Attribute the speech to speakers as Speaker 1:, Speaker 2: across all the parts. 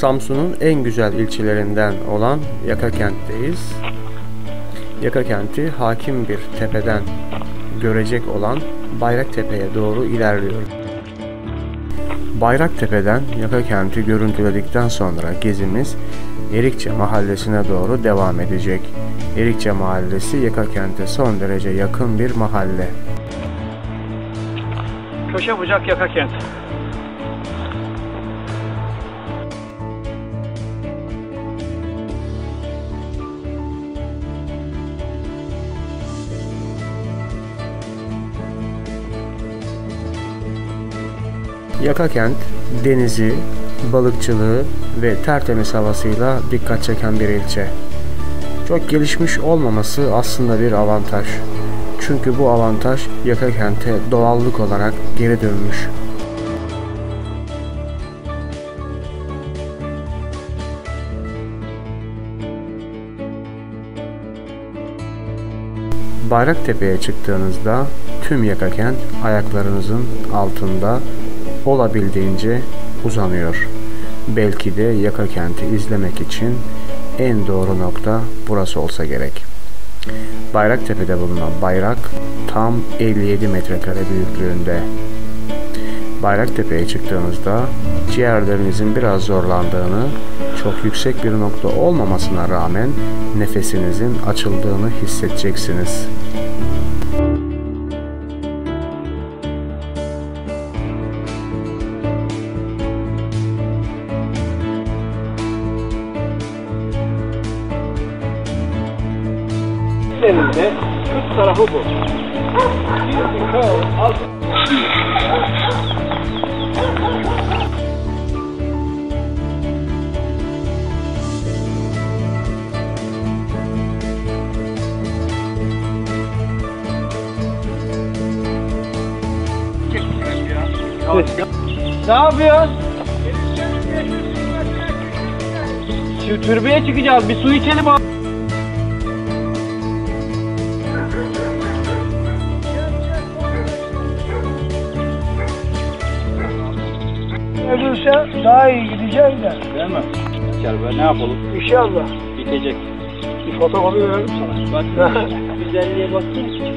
Speaker 1: Samsun'un en güzel ilçelerinden olan Yakakent'teyiz. Yakakent'i hakim bir tepeden görecek olan Bayraktepe'ye doğru ilerliyoruz. Bayraktepe'den Yakakent'i görüntüledikten sonra gezimiz Erikçe Mahallesi'ne doğru devam edecek. Erikçe Mahallesi Yakakent'e son derece yakın bir mahalle.
Speaker 2: Köşe bucak Yakakent.
Speaker 1: Yakakent, denizi, balıkçılığı ve tertemiz havasıyla dikkat çeken bir ilçe. Çok gelişmiş olmaması aslında bir avantaj. Çünkü bu avantaj Yakakent'e doğallık olarak geri dönmüş. Bayraktepe'ye çıktığınızda tüm Yakakent ayaklarınızın altında olabildiğince uzanıyor. Belki de Yakakent'i izlemek için en doğru nokta burası olsa gerek. Bayraktepe'de bulunan bayrak tam 57 metrekare büyüklüğünde. Bayraktepe'ye çıktığınızda ciğerlerinizin biraz zorlandığını, çok yüksek bir nokta olmamasına rağmen nefesinizin açıldığını hissedeceksiniz.
Speaker 2: Elinde üst tarafı bu. Ne yapıyorsun? Şu türbeye çıkacağız. Bir su içelim abi.
Speaker 3: Ölürse daha iyi gideceğiz de.
Speaker 2: Değil mi? Gel be, ne yapalım?
Speaker 3: İnşallah.
Speaker 2: Bitecek.
Speaker 3: Bir fotoğrafı verelim sana.
Speaker 2: Bak, güzelliğe baksana.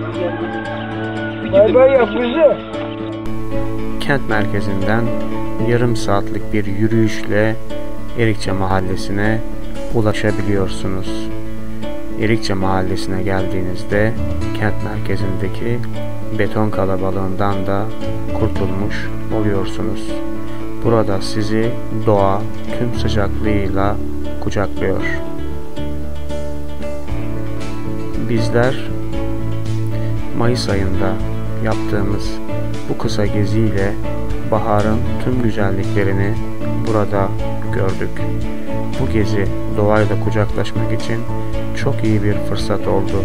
Speaker 3: Bay bay yap bizi.
Speaker 1: Kent merkezinden yarım saatlik bir yürüyüşle Erikçe Mahallesi'ne ulaşabiliyorsunuz. Erikçe Mahallesi'ne geldiğinizde kent merkezindeki beton kalabalığından da kurtulmuş oluyorsunuz. Burada sizi doğa tüm sıcaklığıyla kucaklıyor. Bizler Mayıs ayında yaptığımız bu kısa geziyle baharın tüm güzelliklerini burada gördük. Bu gezi doğayla kucaklaşmak için çok iyi bir fırsat oldu.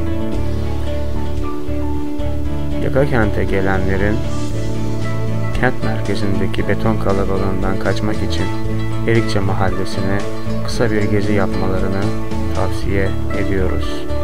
Speaker 1: Yakakent'e gelenlerin kent merkezindeki beton kalabalığından kaçmak için Erikçe Mahallesi'ne kısa bir gezi yapmalarını tavsiye ediyoruz.